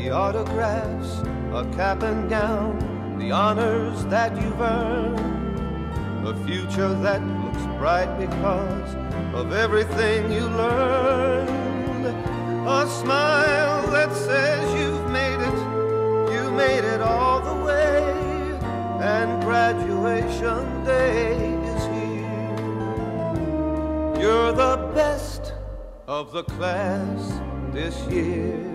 the autographs, a cap and gown, the honors that you've earned, a future that looks bright because of everything you learned, a smile that says you've made it, you made it all the way, and graduation day is here. You're the best of the class this year.